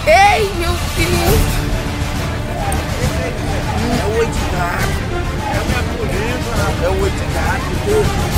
Ei, meu Deus! É o oi de gato. É a minha polícia. É o oi de gato.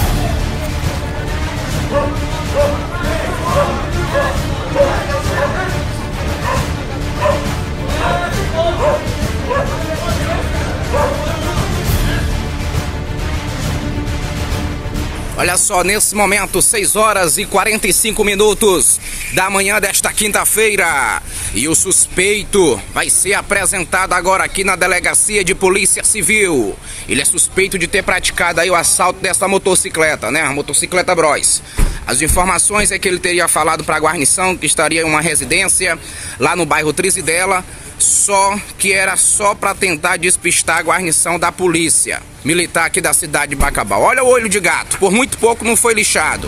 Olha só, nesse momento, 6 horas e 45 minutos da manhã desta quinta-feira. E o suspeito vai ser apresentado agora aqui na Delegacia de Polícia Civil. Ele é suspeito de ter praticado aí o assalto dessa motocicleta, né? A motocicleta Bros. As informações é que ele teria falado para a guarnição que estaria em uma residência lá no bairro Trizidela, só que era só para tentar despistar a guarnição da polícia militar aqui da cidade de Bacabal. Olha o olho de gato, por muito pouco não foi lixado.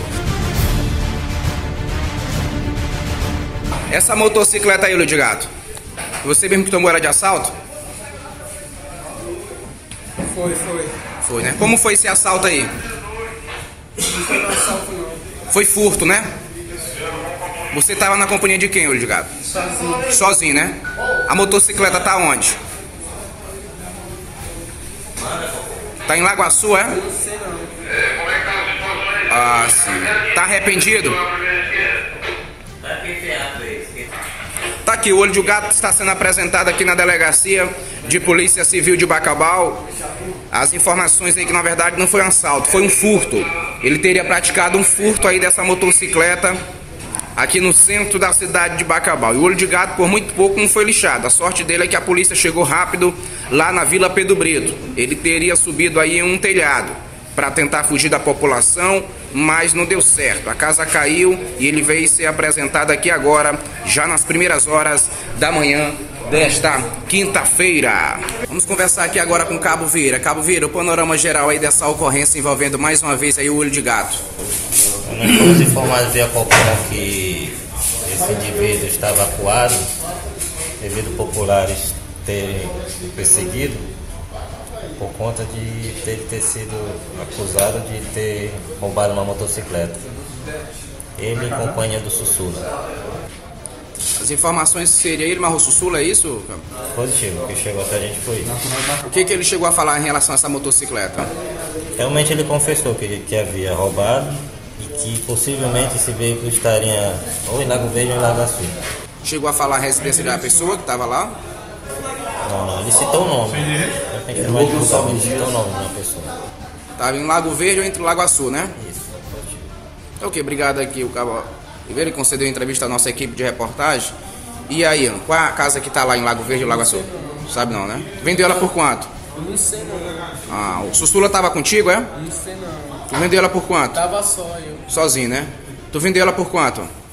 Essa motocicleta aí, olho de gato, você mesmo que tomou ela de assalto? Foi, né? Como foi esse assalto aí? Não foi no assalto, não. Foi furto, né? Você estava na companhia de quem, olho de gato? Sozinho. Sozinho, né? A motocicleta tá onde? Tá em Lagoaçu, é? Não sei não. Ah, sim. Tá arrependido? Tá aqui, o olho de gato está sendo apresentado aqui na Delegacia de Polícia Civil de Bacabal. As informações aí que na verdade não foi um assalto, foi um furto. Ele teria praticado um furto aí dessa motocicleta aqui no centro da cidade de Bacabal. E o olho de gato por muito pouco não foi lixado. A sorte dele é que a polícia chegou rápido lá na Vila Pedro Brito. Ele teria subido aí em um telhado para tentar fugir da população, mas não deu certo. A casa caiu e ele veio ser apresentado aqui agora, já nas primeiras horas da manhã desta quinta-feira. Vamos conversar aqui agora com o Cabo Vieira. Cabo Vieira, o panorama geral aí dessa ocorrência envolvendo mais uma vez aí o olho de gato. Nós fomos informados via popular que esse indivíduo estava acuado devido populares terem perseguido por conta de ele ter sido acusado de ter roubado uma motocicleta. Ele em companhia do Sussula. As informações seria ele, Marro Sussula, é isso? Positivo, o que chegou até a gente foi isso. O que ele chegou a falar em relação a essa motocicleta? Realmente ele confessou que havia roubado e que possivelmente esse veículo estaria ou em Lago Verde ou em Lago Açu. Chegou a falar a residência da pessoa que estava lá? Não, ele citou o nome. Ele vai divulgar, mas ele citou o nome de uma pessoa. Estava em Lago Verde ou entre Lago Açu, né? Isso, positivo. Ok, obrigado aqui, o Cabo Vieira concedeu entrevista à nossa equipe de reportagem. E aí, qual é a casa que está lá em Lago Verde ou Lago Açu? Sabe não, né? Vendeu ela por quanto? Não sei não. Ah, o Sussula estava contigo, é? Não sei não. Tu vendeu ela por quanto? Tava só eu. Sozinho, né? Tu vendeu ela por quanto?